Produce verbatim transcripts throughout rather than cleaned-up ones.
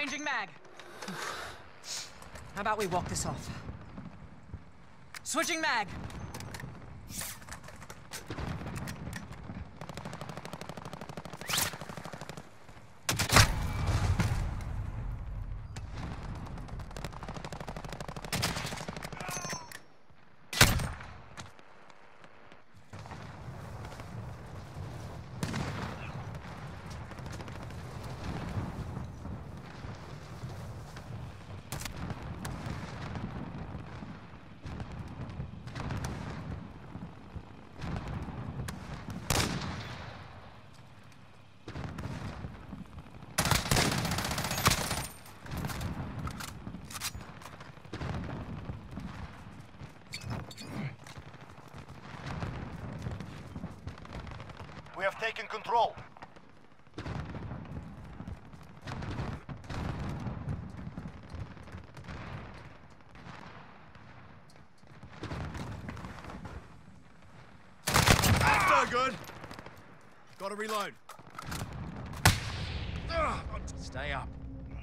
Changing mag. How about we walk this off? Switching mag. We have taken control. That's no good. Gotta reload. Ugh, stay up.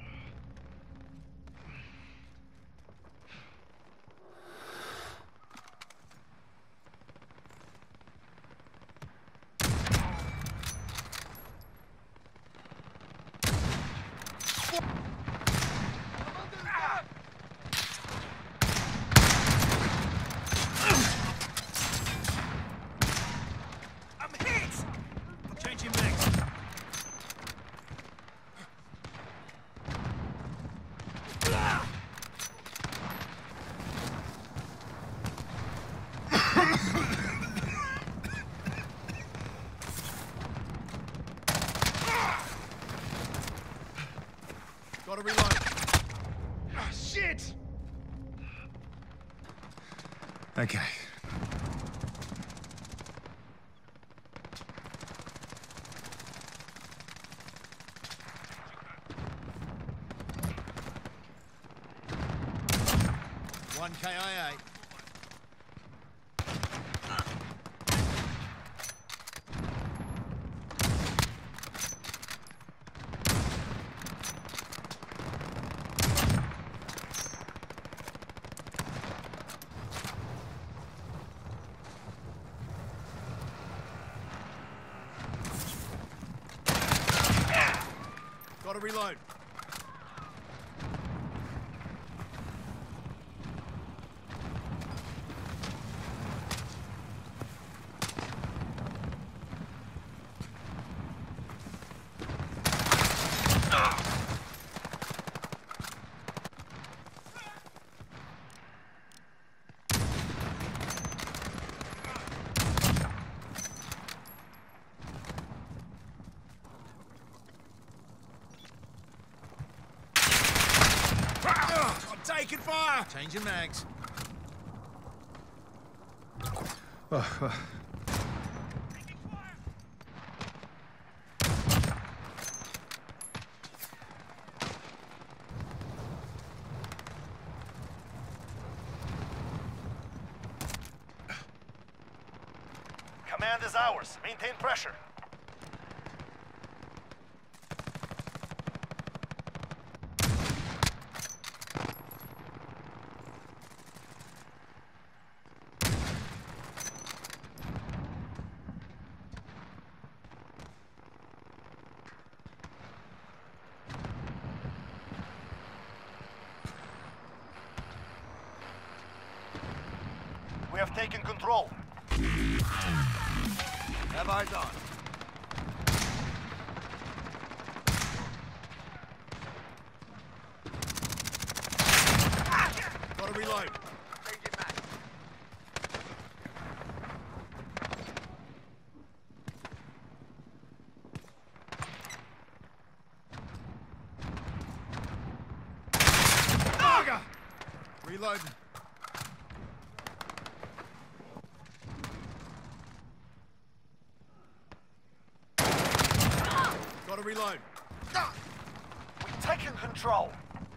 Gotta reload. Ah, shit! Okay. One K I A. Gotta reload. Taking fire! Changing mags. Oh, oh. Command is ours. Maintain pressure. We have taken control. Have eyes on. Gotta reload. Bugger! Reload. Gotta reload. We've taken control.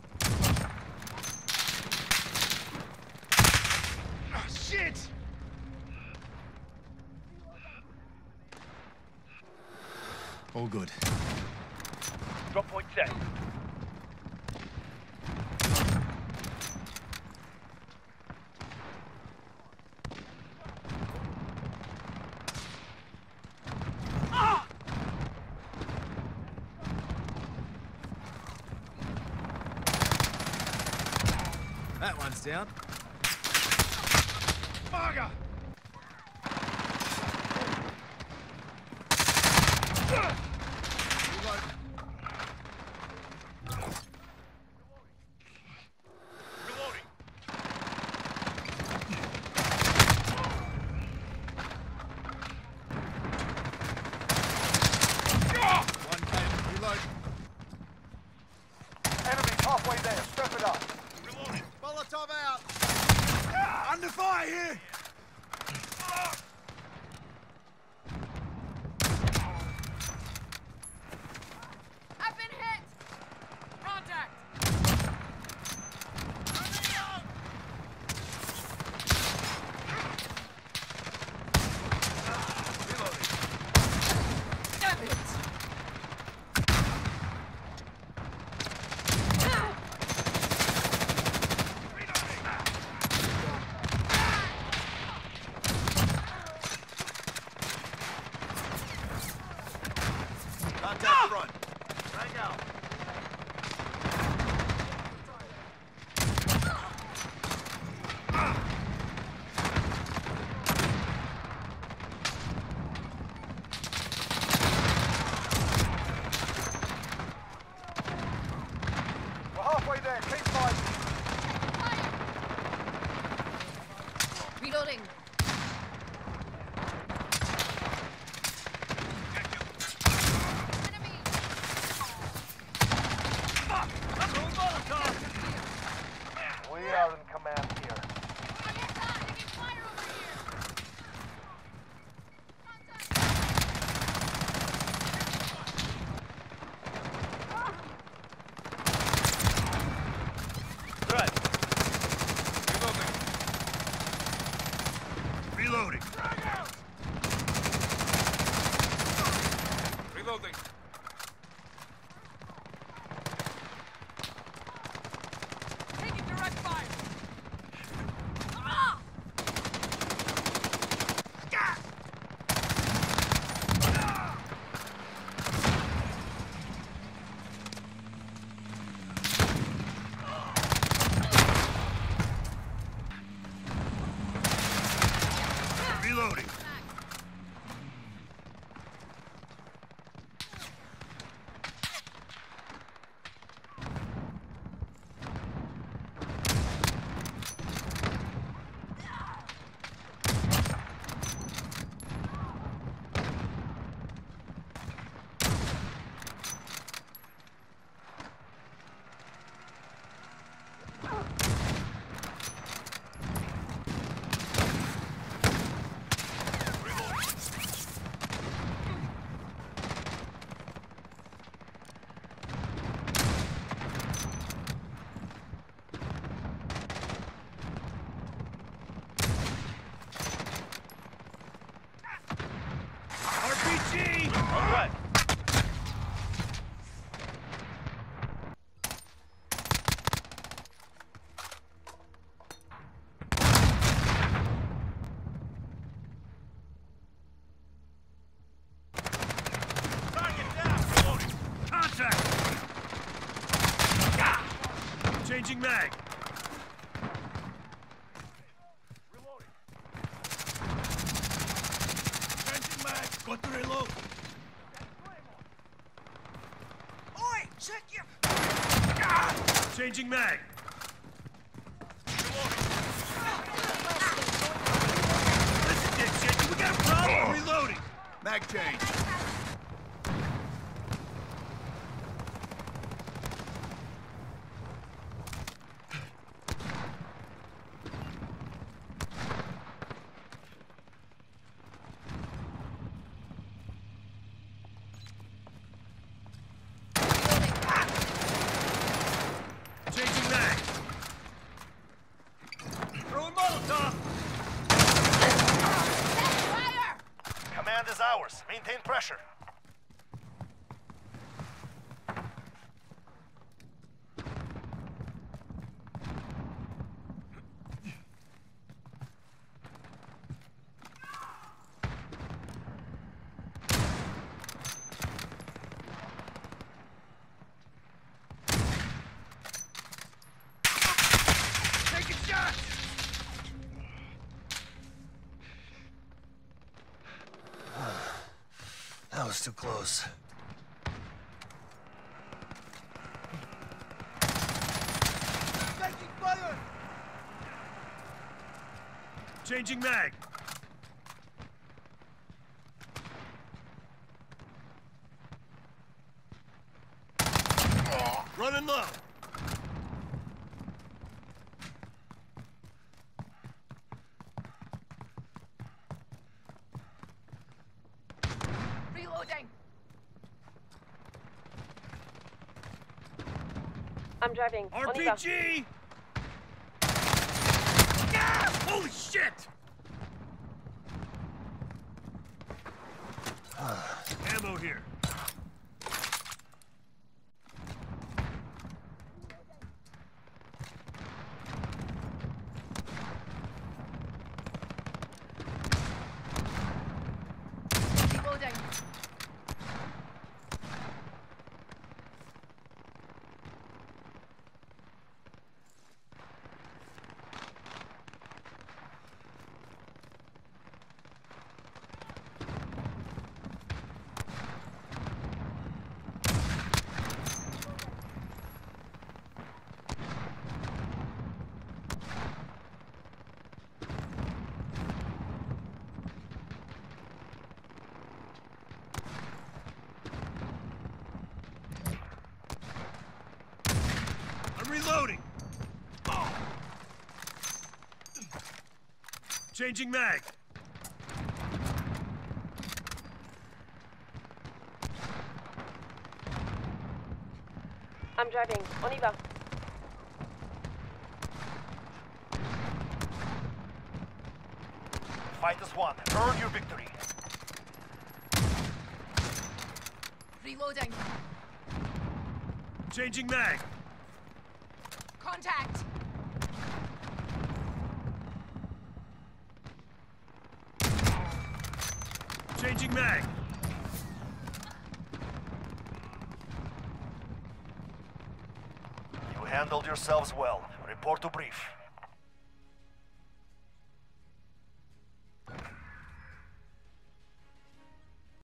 Ah, shit! All good. Drop point set. That one's down. Bugger! Reload. Reloading. One came. Reload. Enemy's halfway there. Step it up. Reloading. Molotov out. Under fire here. I've been hit! Contact! Damn it! Contact front. Hang out. We're halfway there. Keep fighting. Reloading. Enemy! We are in command here. I'm inside! I can fire over here! Contact! Threat. Reloading. Reloading. Taking direct fire! Ah! Reloading. R P G! All right. Target down! Reloading. Contact! Changing mag. Reloading. Changing mag. Got to reload. Oi! Check your... Changing mag. Listen, dipshit, we got a problem. Reloading. Mag change. Changing mag. Throwing Molotov. Fire! Command is ours. Maintain pressure. close, too close. Taking fire! Changing mag. Running low. Reloading. I'm driving. R P Oliva. G! Ah! Holy shit! Ammo here. Reloading. I'm reloading. Oh. Changing mag. I'm driving. Oliva. Fight as one. Earn your victory. Reloading. Changing mag. Contact. Changing mag. You handled yourselves well. Report to brief.